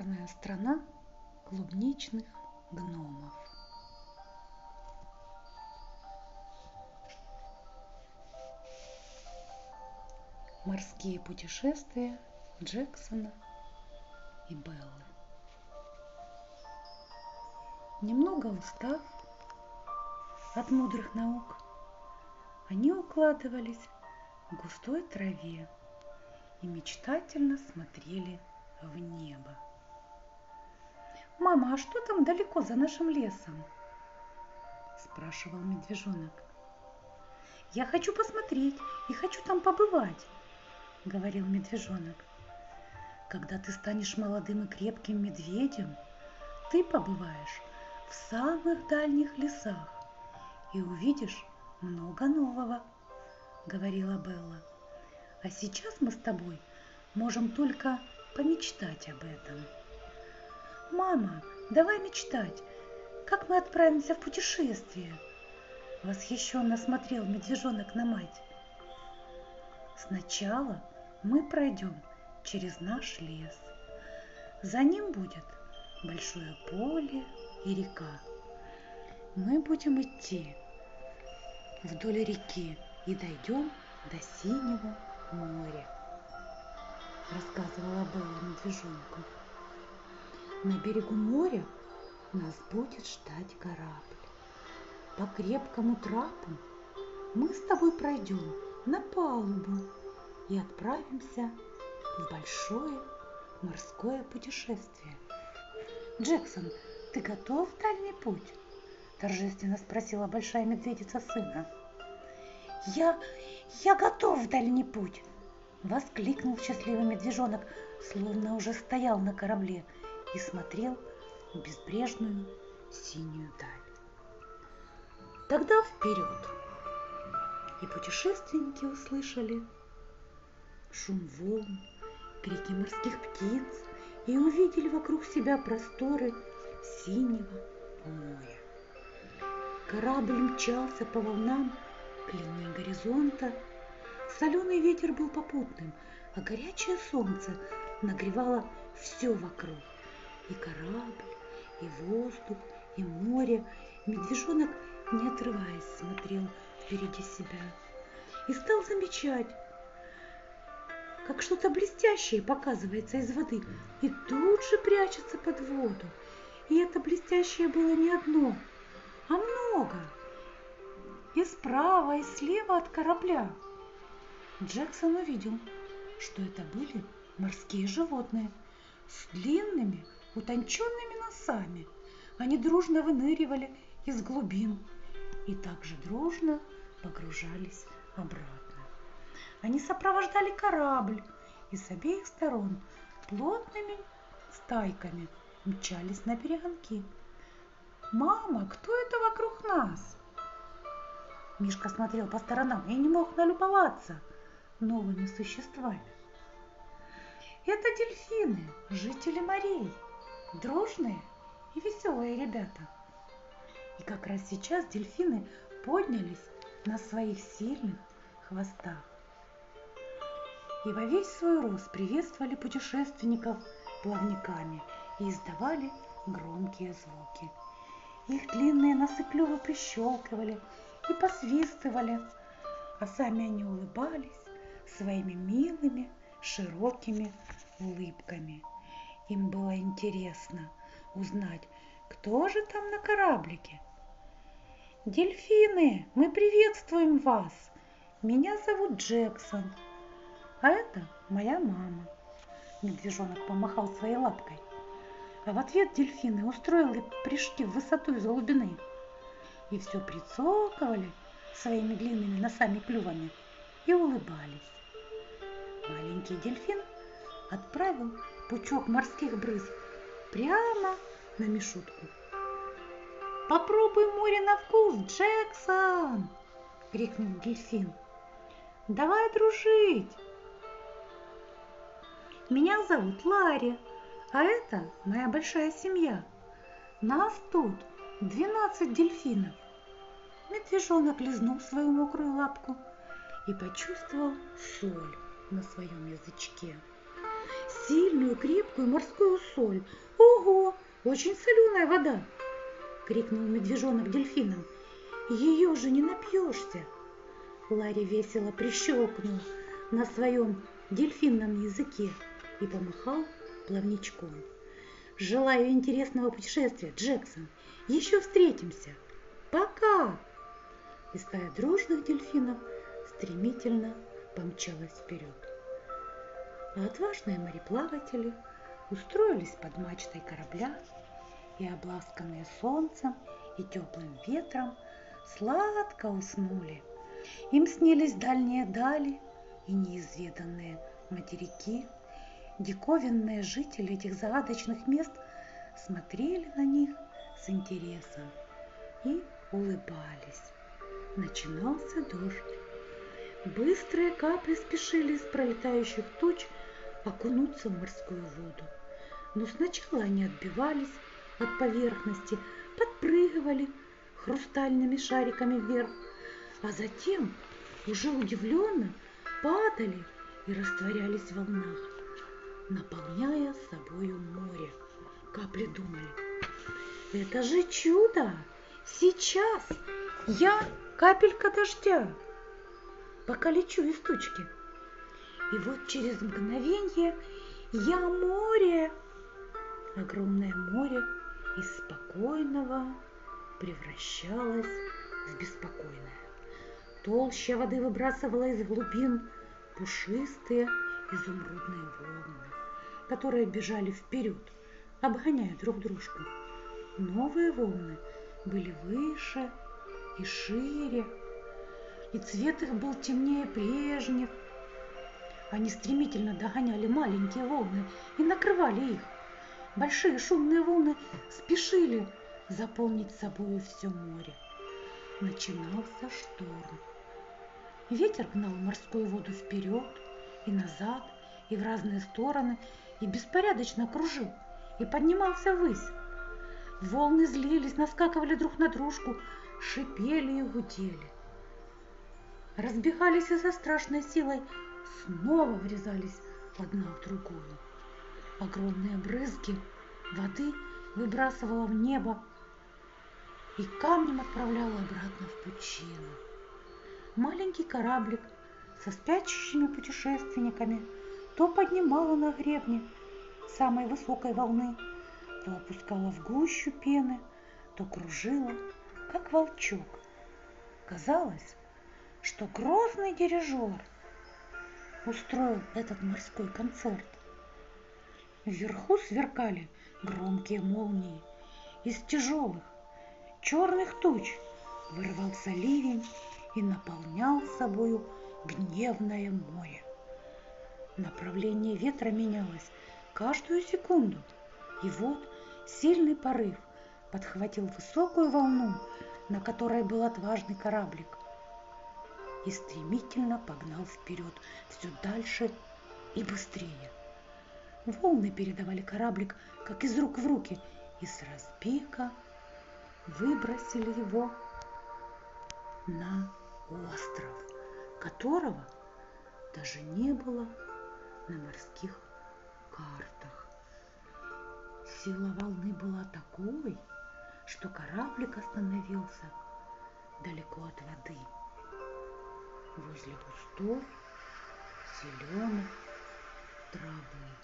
Северная страна клубничных гномов. Морские путешествия Джексона и Беллы. Немного устав от мудрых наук, они укладывались в густой траве и мечтательно смотрели в небо. «Мама, а что там далеко за нашим лесом?» – спрашивал медвежонок. «Я хочу посмотреть и хочу там побывать», – говорил медвежонок. «Когда ты станешь молодым и крепким медведем, ты побываешь в самых дальних лесах и увидишь много нового», – говорила Белла. «А сейчас мы с тобой можем только помечтать об этом». «Мама, давай мечтать, как мы отправимся в путешествие?» – восхищенно смотрел медвежонок на мать. «Сначала мы пройдем через наш лес. За ним будет большое поле и река. Мы будем идти вдоль реки и дойдем до Синего моря», – рассказывала Белла медвежонку. «На берегу моря нас будет ждать корабль. По крепкому трапу мы с тобой пройдем на палубу и отправимся в большое морское путешествие». «Джексон, ты готов в дальний путь?» – торжественно спросила большая медведица сына. «Я готов в дальний путь!» – воскликнул счастливый медвежонок, словно уже стоял на корабле и смотрел в безбрежную синюю даль. «Тогда вперед!» И путешественники услышали шум волн, крики морских птиц и увидели вокруг себя просторы синего моря. Корабль мчался по волнам к линии горизонта. Соленый ветер был попутным, а горячее солнце нагревало все вокруг. И корабль, и воздух, и море. Медвежонок, не отрываясь, смотрел впереди себя и стал замечать, как что-то блестящее показывается из воды и тут же прячется под воду. И это блестящее было не одно, а много. И справа, и слева от корабля. Джексон увидел, что это были морские животные с длинными, утонченными носами. Они дружно выныривали из глубин и также дружно погружались обратно. Они сопровождали корабль и с обеих сторон плотными стайками мчались на перегонки. «Мама, кто это вокруг нас?» Мишка смотрел по сторонам и не мог налюбоваться новыми существами. «Это дельфины, жители морей, дружные и веселые ребята». И как раз сейчас дельфины поднялись на своих сильных хвостах и во весь свой рост приветствовали путешественников плавниками и издавали громкие звуки. Их длинные носы клювы прищелкивали и посвистывали, а сами они улыбались своими милыми широкими улыбками. Им было интересно узнать, кто же там на кораблике. «Дельфины, мы приветствуем вас! Меня зовут Джексон, а это моя мама». Медвежонок помахал своей лапкой, а в ответ дельфины устроили прыжки в высоту из глубины и все прицокывали своими длинными носами-клювами и улыбались. Маленький дельфин отправил пучок морских брызг прямо на Мишутку. «Попробуй море на вкус, Джексон!» – крикнул дельфин. «Давай дружить! Меня зовут Ларри, а это моя большая семья. Нас тут 12 дельфинов». Медвежонок лизнул свою мокрую лапку и почувствовал соль на своем язычке. сильную, крепкую морскую соль. Ого, очень соленая вода! Крикнул медвежонок дельфином. Ее же не напьешься. Ларри весело прищелкнул на своем дельфинном языке и помахал плавничком. Желаю интересного путешествия, Джексон. Еще встретимся. Пока! И стая дружных дельфинов стремительно помчалась вперед. А отважные мореплаватели устроились под мачтой корабля и, обласканные солнцем и теплым ветром, сладко уснули. Им снились дальние дали и неизведанные материки. Диковинные жители этих загадочных мест смотрели на них с интересом и улыбались. Начинался дождь. Быстрые капли спешили из пролетающих туч окунуться в морскую воду. Но сначала они отбивались от поверхности, подпрыгивали хрустальными шариками вверх, а затем уже удивленно падали и растворялись в волнах, наполняя собою море. Капли думали: это же чудо! Сейчас я капелька дождя, пока лечу из тучки. И вот через мгновенье я море. Огромное море из спокойного превращалось в беспокойное. Толща воды выбрасывала из глубин пушистые изумрудные волны, которые бежали вперед, обгоняя друг дружку. Новые волны были выше и шире, и цвет их был темнее прежних. Они стремительно догоняли маленькие волны и накрывали их. Большие шумные волны спешили заполнить собой все море. Начинался шторм. Ветер гнал морскую воду вперед и назад, и в разные стороны, и беспорядочно кружил, и поднимался ввысь. Волны злились, наскакивали друг на дружку, шипели и гудели. Разбегались и со страшной силой снова врезались одна в другую. Огромные брызги воды выбрасывала в небо и камнем отправляла обратно в пучину. Маленький кораблик со спящими путешественниками то поднимала на гребне самой высокой волны, то опускала в гущу пены, то кружила, как волчок. Казалось, что грозный дирижер устроил этот морской концерт. Вверху сверкали громкие молнии. Из тяжелых черных туч вырывался ливень и наполнял собою гневное море. Направление ветра менялось каждую секунду, и вот сильный порыв подхватил высокую волну, на которой был отважный кораблик, и стремительно погнал вперед все дальше и быстрее. Волны передавали кораблик как из рук в руки, и с разбега выбросили его на остров, которого даже не было на морских картах. Сила волны была такой, что кораблик остановился далеко от воды, возле кустов зеленых травы.